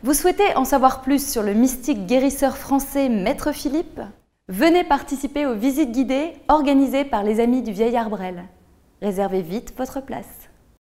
Vous souhaitez en savoir plus sur le mystique guérisseur français Maître Philippe? Venez participer aux visites guidées organisées par les Amis du Vieil Arbrel. Réservez vite votre place.